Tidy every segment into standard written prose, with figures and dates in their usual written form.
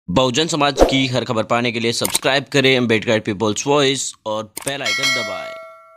बहुजन समाज की हर खबर पाने के लिए सब्सक्राइब करें अम्बेडकर पीपल्स वॉइस और बेल आइकन दबाएं।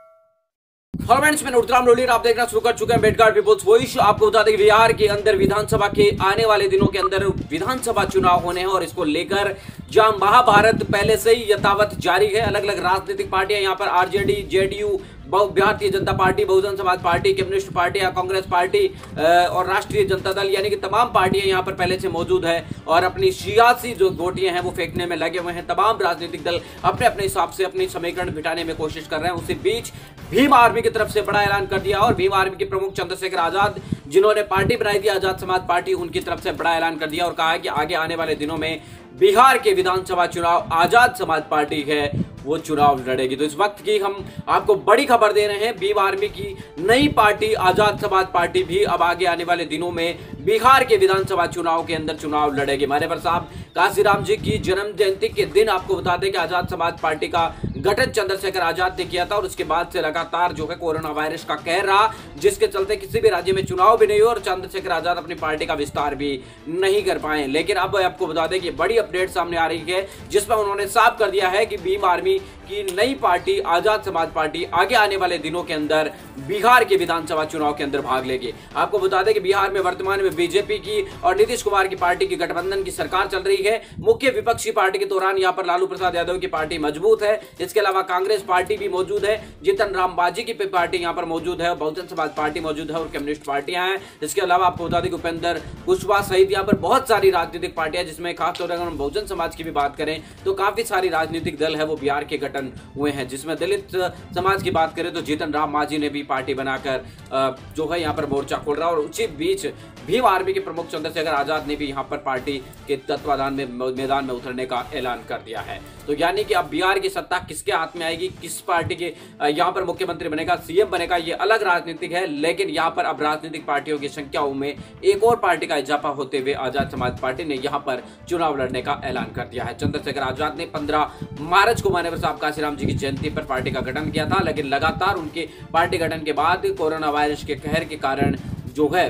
फ्रेंड्स, मैं उत्तराम लोली आप देखना शुरू कर चुके हैं अम्बेडकर पीपल्स वॉइस। आपको बता दें कि बिहार के अंदर विधानसभा के आने वाले दिनों के अंदर विधानसभा चुनाव होने हैं और इसको लेकर जहां महाभारत पहले से ही यथावत जारी है। अलग अलग राजनीतिक पार्टियां यहाँ पर RJD, JDU, Bharatiya Janata party, Bahujan Samaj party, communist party, Congress party और राष्ट्रीय जनता दल यानी कि तमाम पार्टियां यहां पर पहले से मौजूद है और अपनी सियासी जो गोटियां हैं वो फेंकने में लगे हुए हैं। तमाम राजनीतिक दल अपने अपने हिसाब से अपनी समीकरण बिठाने में कोशिश कर रहे हैं। उसी बीच भीम आर्मी की तरफ से बड़ा ऐलान कर दिया और भीम आर्मी के प्रमुख चंद्रशेखर आजाद, जिन्होंने पार्टी बनाई थी आजाद समाज पार्टी, उनकी तरफ से बड़ा ऐलान कर दिया और कहा है कि आगे आने वाले दिनों में बिहार के विधानसभा चुनाव आजाद समाज पार्टी है वो चुनाव लड़ेगी। तो इस वक्त की हम आपको बड़ी खबर दे रहे हैं। भीम आर्मी की नई पार्टी आजाद समाज पार्टी भी अब आगे आने वाले दिनों में बिहार के विधानसभा चुनाव के अंदर चुनाव लड़ेगी। मान्यवर साहब काशीराम जी की जन्म जयंती के दिन आपको बता दें कि आजाद समाज पार्टी का गठन चंद्रशेखर आजाद ने किया था और उसके बाद से लगातार जो है कोरोना वायरस का कहर रहा, जिसके चलते किसी भी राज्य में चुनाव भी नहीं हुआ और चंद्रशेखर आजाद अपनी पार्टी का विस्तार भी नहीं कर पाए। लेकिन अब आपको बता दें कि बड़ी अपडेट सामने आ रही है जिसमें उन्होंने साफ कर दिया है कि भीम आर्मी की नई पार्टी आजाद समाज पार्टी आगे आने वाले दिनों के अंदर बिहार के विधानसभा चुनाव के अंदर भाग लेगी। आपको बता दें कि बिहार में वर्तमान में बीजेपी की और नीतीश कुमार की पार्टी की गठबंधन की सरकार चल रही है। मुख्य विपक्षी पार्टी के दौरान यहां पर लालू प्रसाद यादव की पार्टी मजबूत है। इसके अलावा कांग्रेस पार्टी भी मौजूद है, जीतन राम मांझी की पार्टी यहां पर मौजूद है, बहुजन समाज पार्टी मौजूद है और कम्युनिस्ट पार्टियां हैं। इसके अलावा आपको बता दें कि उपेंद्र कुशवाहा सहित यहां पर बहुत सारी राजनीतिक पार्टियां, जिसमें खासतौर पर अगर हम बहुजन समाज की भी बात करें तो काफी सारी राजनीतिक दल है वो बिहार के गठन हुए हैं। जिसमें दलित समाज की बात करें तो जीतन राम मांझी ने भी पार्टी बनाकर जो है यहाँ पर मोर्चा खोल रहा है और उसी बीच भीम आर्मी के प्रमुख चंद्रशेखर आजाद ने भी यहाँ पर पार्टी के तत्वाधान में मैदान में उतरने का ऐलान कर दिया है। तो यानी कि अब बिहार की सत्ता किसके हाथ में आएगी, किस पार्टी के यहाँ पर मुख्यमंत्री बनेगा, सीएम बनेगा, ये अलग राजनीतिक है। लेकिन यहाँ पर अब राजनीतिक पार्टियों की संख्या में एक और पार्टी का इजाफा होते हुए आजाद समाज पार्टी ने यहाँ पर चुनाव लड़ने का ऐलान कर दिया है। चंद्रशेखर आजाद ने 15 मार्च को मान्यवर साहब काशीराम जी की जयंती पर पार्टी का गठन किया था, लेकिन लगातार उनके पार्टी गठन के बाद कोरोना वायरस के कहर के कारण जो है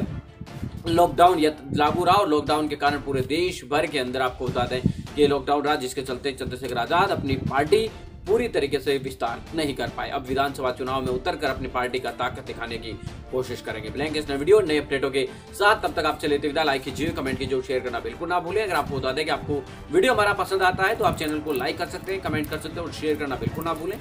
लॉकडाउन लागू रहा और लॉकडाउन के कारण पूरे देश भर के अंदर आपको बता दें कि लॉकडाउन रहा, जिसके चलते चंद्रशेखर आजाद अपनी पार्टी पूरी तरीके से विस्तार नहीं कर पाए। अब विधानसभा चुनाव में उतरकर अपनी पार्टी का ताकत दिखाने की कोशिश करेंगे। मिलेंगे इस नए वीडियो नए अपडेटों के साथ, तब तक आपसे लेते विदा। लाइक कीजिए, कमेंट कीजिए, शेयर करना बिल्कुल ना भूलें। अगर आपको बता दें कि आपको वीडियो हमारा पसंद आता है तो आप चैनल को लाइक कर सकते हैं, कमेंट कर सकते हैं और शेयर करना बिल्कुल ना भूलें।